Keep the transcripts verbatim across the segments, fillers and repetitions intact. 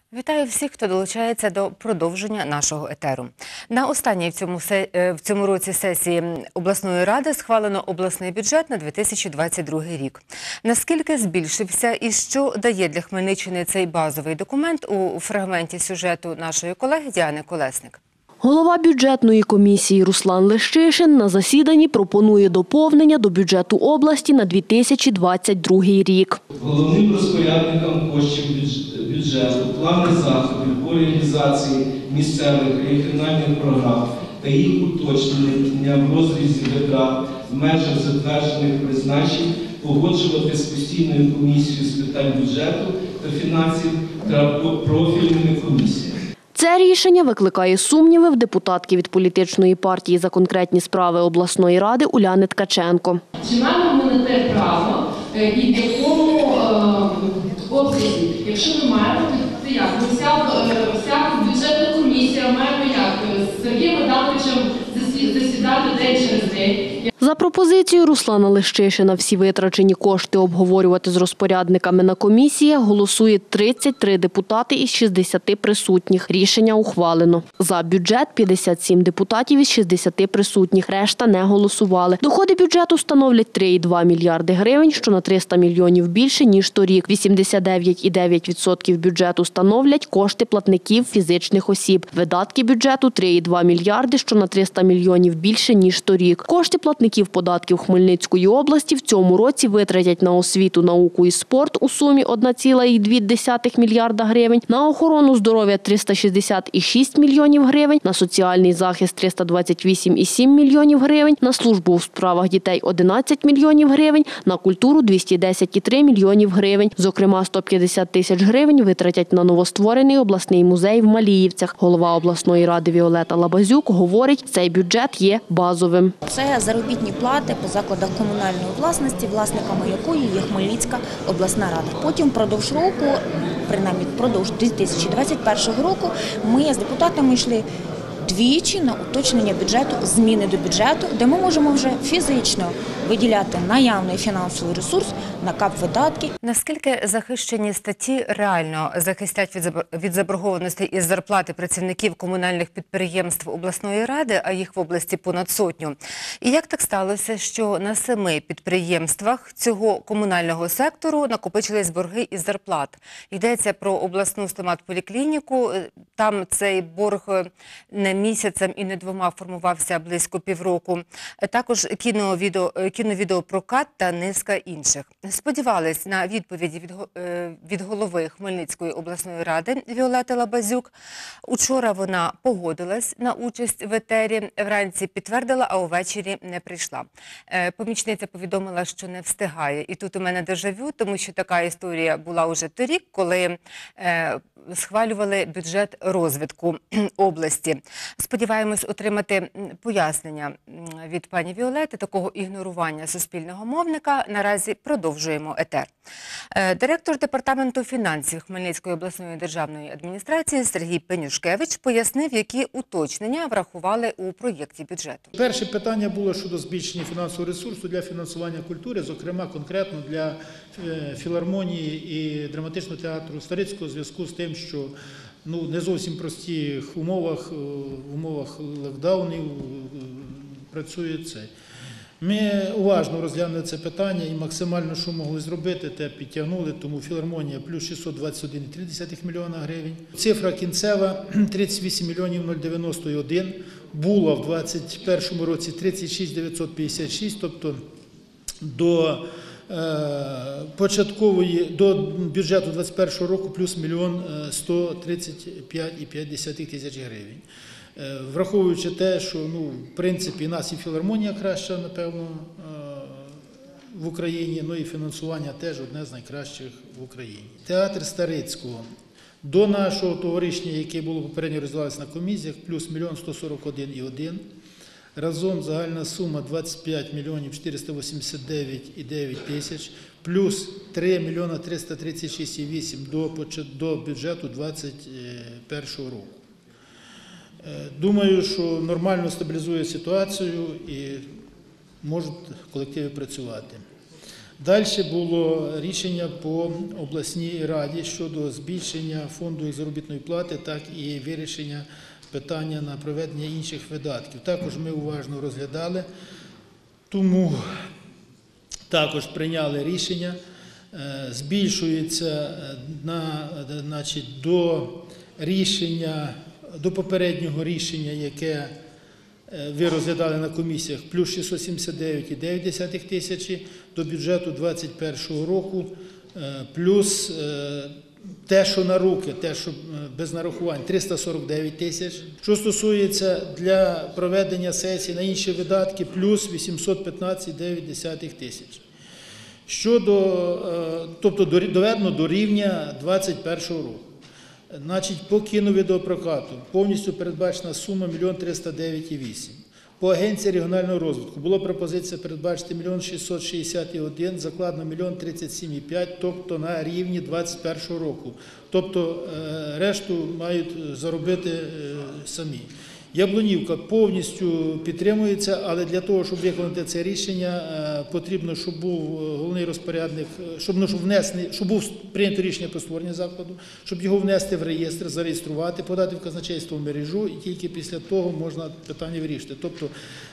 Вітаю всіх, хто долучається до продовження нашого етеру. На останній в цьому, в цьому році сесії обласної ради схвалено обласний бюджет на дві тисячі двадцять другий рік. Наскільки збільшився і що дає для Хмельниччини цей базовий документ у фрагменті сюжету нашої колеги Діани Колесник. Голова бюджетної комісії Руслан Лещишин на засіданні пропонує доповнення до бюджету області на дві тисячі двадцять другий рік. Головним розпорядникам коштів бюджету, плани заходів по реалізації місцевих регіональних програм та їх уточнення в розрізі витрат в межах затверджених призначень погоджувати з постійною комісією з питань бюджету та фінансів та профільними комісіями. Це рішення викликає сумніви в депутатки від політичної партії «За конкретні справи» обласної ради Уляни Ткаченко. Чи маємо ми на те право і в якому обсязі? Якщо ми маємо, то як? Ми вся, вся бюджетна комісія маємо як? З Сергієм Адамовичем засідати день через день. За пропозицією Руслана Лещишина всі витрачені кошти обговорювати з розпорядниками на комісії голосує тридцять три депутати із шістдесяти присутніх. Рішення ухвалено. За бюджет п'ятдесят сім депутатів із шістдесяти присутніх. Решта не голосували. Доходи бюджету становлять три цілих два десятих мільярди, що на триста мільйонів більше, ніж торік. вісімдесят дев'ять цілих дев'ять відсотків бюджету становлять кошти платників фізичних осіб. Видатки бюджету – три цілих два мільярди, що на триста мільйонів більше, ніж торік. Кошти платників податків Хмельницької області в цьому році витратять на освіту, науку і спорт у сумі одна ціла дві десятих мільярда гривень, на охорону здоров'я – триста шістдесят цілих шість мільйонів гривень, на соціальний захист – триста двадцять вісім цілих сім мільйонів гривень, на службу у справах дітей – одинадцять мільйонів гривень, на культуру – двісті десять цілих три мільйонів гривень. Зокрема, сто п'ятдесят тисяч гривень витратять на новостворений обласний музей в Маліївцях. Голова обласної ради Віолета Лабазюк говорить, цей бюджет є базовим. Це заробітні плати по закладах комунальної власності, власниками якої є Хмельницька обласна рада. Потім впродовж року, принаймні впродовж дві тисячі двадцять першого року, ми з депутатами йшли двічі на уточнення бюджету, зміни до бюджету, де ми можемо вже фізично виділяти наявний фінансовий ресурс на кап-видатки. Наскільки захищені статті реально захистять від заборгованостей із зарплати працівників комунальних підприємств обласної ради, а їх в області понад сотню? І як так сталося, що на семи підприємствах цього комунального сектору накопичились борги із зарплат? Йдеться про обласну стоматполіклініку, там цей борг не місяцем і не двома формувався близько півроку. Також кіно-відео, кіно-відеопрокат та низка інших. Сподівались на відповіді від, від голови Хмельницької обласної ради Віолети Лабазюк. Учора вона погодилась на участь в етері, вранці підтвердила, а увечері не прийшла. Помічниця повідомила, що не встигає. І тут у мене дежавю, тому що така історія була уже торік, коли схвалювали бюджет розвитку області. Сподіваємось отримати пояснення від пані Віолети такого ігнорування суспільного мовника. Наразі продовжуємо етер. Директор департаменту фінансів Хмельницької обласної державної адміністрації Сергій Пенюшкевич пояснив, які уточнення врахували у проєкті бюджету. Перше питання було щодо збільшення фінансового ресурсу для фінансування культури, зокрема конкретно для філармонії і драматичного театру Старицького у зв'язку з тим, що ну, не зовсім простих умовах, в умовах локдаунів працює це. Ми уважно розглянули це питання і максимально, що могли зробити, те підтягнули, тому філармонія плюс шістсот двадцять один цілих три десятих мільйона гривень. Цифра кінцева тридцять вісім мільйонів дев'яносто один, була в двадцять першому році тридцять шість тисяч дев'ятсот п'ятдесят шість, тобто до початкової, до бюджету двадцять першого року плюс мільйон сто тридцять п'ять цілих п'ять десятих тисяч гривень. Враховуючи те, що, ну, в принципі, нас і філармонія краща, напевно, в Україні, ну і фінансування теж одне з найкращих в Україні. Театр Старицького. До нашого товаришення, яке було попередньо роздавалося на комісіях, плюс мільйон сто сорок один цілих один. Разом загальна сума двадцять п'ять мільйонів чотириста вісімдесят дев'ять цілих дев'ять тисяч, плюс три мільйони триста тридцять шість цілих вісім до, до бюджету двадцять першого року. Думаю, що нормально стабілізує ситуацію і можуть колективи працювати. Далі було рішення по обласній раді щодо збільшення фонду як заробітної плати, так і вирішення питання на проведення інших видатків. Також ми уважно розглядали, тому також прийняли рішення, збільшується на, значить, до рішення, до попереднього рішення, яке ви розглядали на комісіях, плюс шістсот сімдесят дев'ять цілих дев'ять десятих тисячі до бюджету двадцять першого року, плюс те, що на руки, те, що без нарахувань, триста сорок дев'ять тисяч. Що стосується для проведення сесії на інші видатки, плюс вісімсот п'ятнадцять цілих дев'ять десятих тисяч. Щодо, тобто доведено до рівня двадцять першого року. Значить, по кіновідеопрокату повністю передбачена сума мільйон триста дев'ять цілих вісім. По агенції регіонального розвитку було пропозиція передбачити мільйон шістсот шістдесят один, закладено мільйон тридцять сім цілих п'ять, тобто на рівні двадцять першого року. Тобто решту мають заробити самі. Яблунівка повністю підтримується, але для того, щоб виконати це рішення, потрібно, щоб був головний розпорядник, щоб, ну, щоб, внесли, щоб був прийнято рішення про створення закладу, щоб його внести в реєстр, зареєструвати, подати в казначейство в мережу, і тільки після того можна питання вирішити. Тобто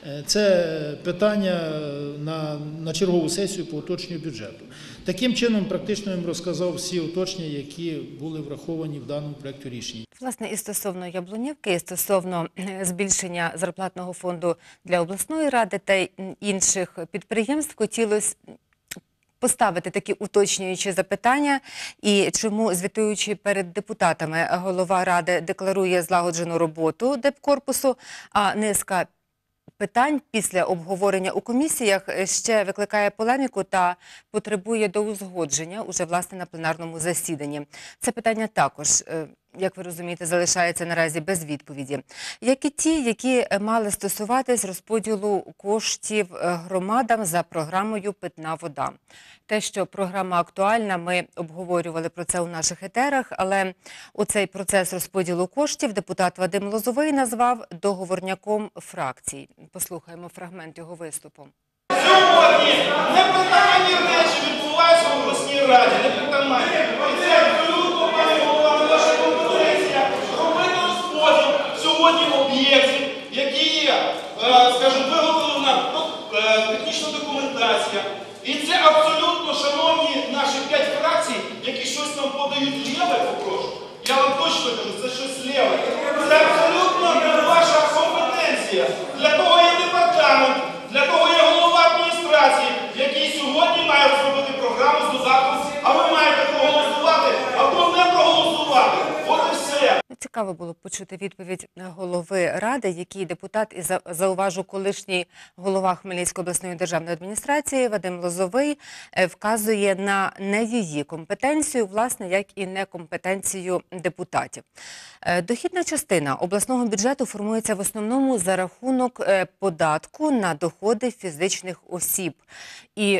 це питання на, на чергову сесію по уточненню бюджету. Таким чином, практично я вам розказав всі уточнення, які були враховані в даному проєкті рішення. Власне, і стосовно Яблунівки, і стосовно збільшення зарплатного фонду для обласної ради та інших підприємств, хотілося поставити такі уточнюючі запитання. І чому, звітуючи перед депутатами, голова ради декларує злагоджену роботу депкорпусу, а низка питань після обговорення у комісіях ще викликає полеміку та потребує доузгодження уже, власне, на пленарному засіданні. Це питання також, як ви розумієте, залишається наразі без відповіді. Як і ті, які мали стосуватись розподілу коштів громадам за програмою «Питна вода». Те, що програма актуальна, ми обговорювали про це у наших етерах, але у цей процес розподілу коштів депутат Вадим Лозовий назвав договорняком фракцій. Послухаємо фрагмент його виступу. Сьогодні непритаманні речі відбуваються в обласній раді, непритаманні. І це абсолютно, пане голова, не ваша компетенція робити розподіл сьогодні об'єктів, які є, скажімо, виготовлена технічна документація. І це абсолютно, шановні наші п'ять фракцій, які щось нам подають ліве, попрошу. Я вам точно кажу, це щось ліве. Це абсолютно не ваша компетенція. Для того є департамент, для того є голова адміністрації, який сьогодні має розробити програму з додатком, а ви маєте проголосувати або не проголосувати. От і все. Цікаво було почути відповідь голови ради, який депутат, і зауважу, колишній голова Хмельницької обласної державної адміністрації Вадим Лозовий вказує на не її компетенцію, власне, як і некомпетенцію депутатів. Дохідна частина обласного бюджету формується в основному за рахунок податку на доходи фізичних осіб. І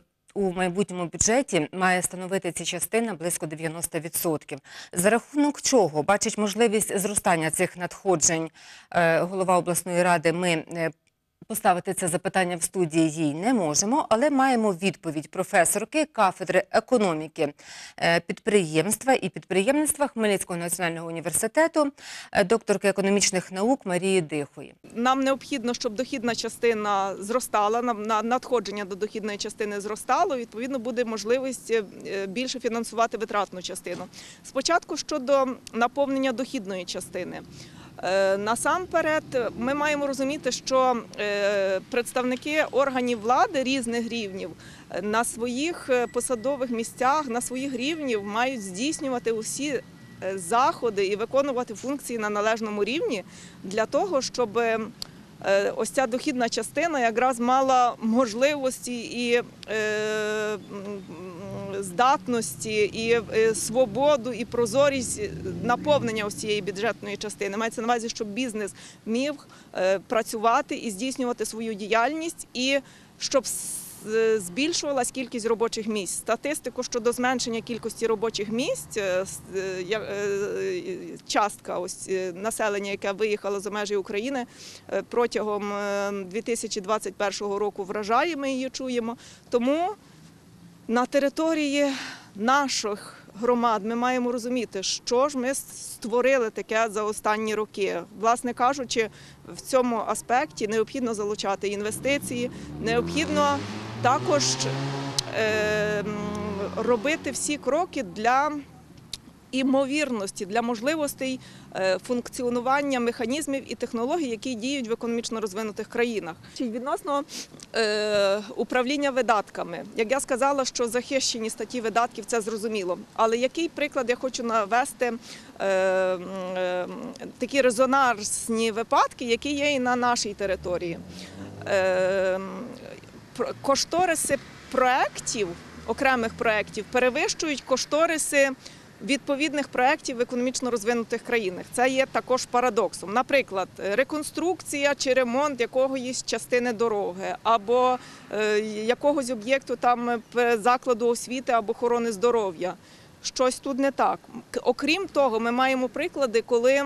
у майбутньому бюджеті має становити ця частина близько дев'яносто відсотків. За рахунок чого бачить можливість зростання цих надходжень голова обласної ради, ми поставити це запитання в студії їй не можемо, але маємо відповідь професорки кафедри економіки підприємства і підприємництва Хмельницького національного університету, докторки економічних наук Марії Дихої. Нам необхідно, щоб дохідна частина зростала, надходження до дохідної частини зростало, відповідно буде можливість більше фінансувати витратну частину. Спочатку щодо наповнення дохідної частини. Насамперед, ми маємо розуміти, що представники органів влади різних рівнів на своїх посадових місцях, на своїх рівнях мають здійснювати усі заходи і виконувати функції на належному рівні для того, щоб ось ця дохідна частина якраз мала можливості і здатності, і свободу, і прозорість наповнення ось цієї бюджетної частини. Мається на увазі, щоб бізнес міг працювати і здійснювати свою діяльність, і щоб збільшувалась кількість робочих місць. Статистику щодо зменшення кількості робочих місць, частка ось населення, яке виїхало за межі України протягом дві тисячі двадцять першого року вражає, ми її чуємо. Тому На території наших громад ми маємо розуміти, що ж ми створили таке за останні роки. Власне кажучи, в цьому аспекті необхідно залучати інвестиції, необхідно також е, робити всі кроки для імовірності, для можливостей функціонування механізмів і технологій, які діють в економічно розвинутих країнах. Відносно е, управління видатками, як я сказала, що захищені статті видатків – це зрозуміло. Але який приклад я хочу навести, е, е, такі резонансні випадки, які є і на нашій території. Е, кошториси проєктів, окремих проєктів перевищують кошториси відповідних проєктів в економічно розвинутих країнах. Це є також парадоксом. Наприклад, реконструкція чи ремонт якоїсь частини дороги, або е, якогось об'єкту там закладу освіти або охорони здоров'я. Щось тут не так. Окрім того, ми маємо приклади, коли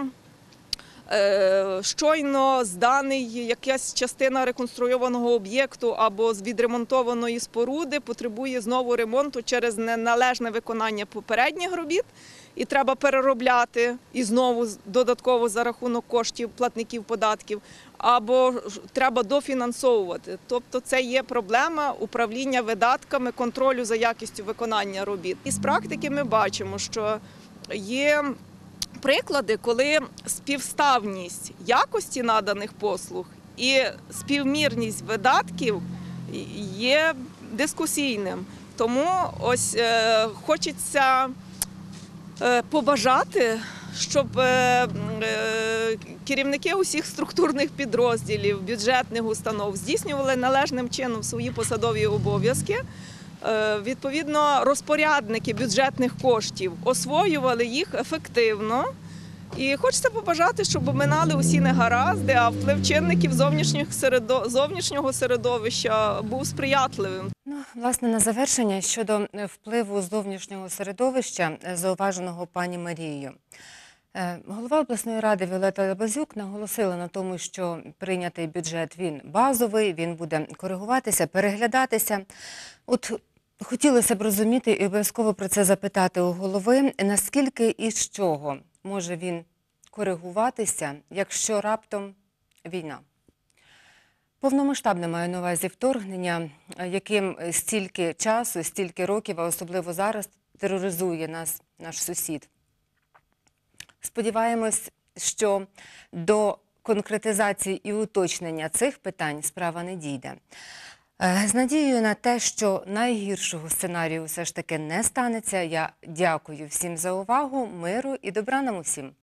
е, щойно зданий якась частина реконструйованого об'єкту або з відремонтованої споруди потребує знову ремонту через неналежне виконання попередніх робіт, і треба переробляти і знову додатково за рахунок коштів платників податків, або треба дофінансовувати. Тобто це є проблема управління видатками, контролю за якістю виконання робіт. Із практики ми бачимо, що є приклади, коли співставність якості наданих послуг і співмірність видатків є дискусійним. Тому ось е, хочеться е, побажати, щоб е, е, керівники усіх структурних підрозділів, бюджетних установ здійснювали належним чином свої посадові обов'язки. Відповідно, розпорядники бюджетних коштів освоювали їх ефективно. І хочеться побажати, щоб минали усі негаразди, а вплив чинників зовнішнього середовища був сприятливим. Ну, власне, на завершення щодо впливу зовнішнього середовища, зауваженого пані Марією. Голова обласної ради Віолетта Лабазюк наголосила на тому, що прийнятий бюджет він базовий, він буде коригуватися, переглядатися. От хотілося б розуміти і обов'язково про це запитати у голови, наскільки і з чого може він коригуватися, якщо раптом війна. Повномасштабне маю на увазі вторгнення, яким стільки часу, стільки років, а особливо зараз, тероризує нас наш сусід. Сподіваємось, що до конкретизації і уточнення цих питань справа не дійде. З надією на те, що найгіршого сценарію все ж таки не станеться, я дякую всім за увагу, миру і добра нам усім.